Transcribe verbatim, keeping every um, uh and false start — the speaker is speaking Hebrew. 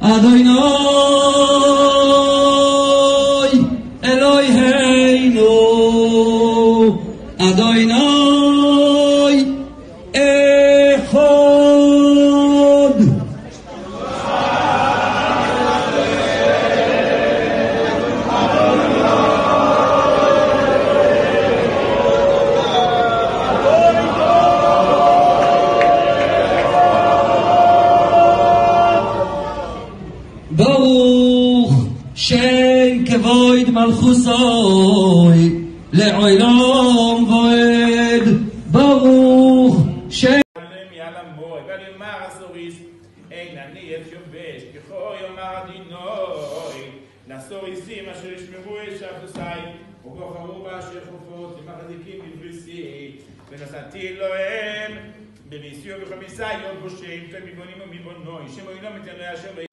Adonai Eloheinu Adonai Echad. Baruch Shem Kevod Malchusoi Le'olam Voed. Baruch Shem לסוריסים אשר ישמרו את שבתותיי ובוחרו באשר חופות ומחזיקים בבריסי ונשאתי אלוהם בריסי ובחמיסי יום פושעים ומבונים ומבונוי שמועילו מתנאי אשר